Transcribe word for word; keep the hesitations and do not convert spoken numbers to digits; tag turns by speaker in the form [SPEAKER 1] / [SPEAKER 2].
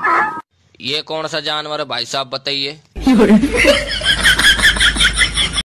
[SPEAKER 1] ये कौन सा जानवर है भाई साहब बताइए।